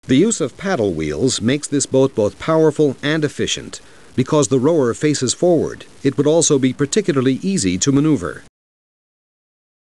The use of paddle wheels makes this boat both powerful and efficient. Because the rower faces forward, it would also be particularly easy to maneuver.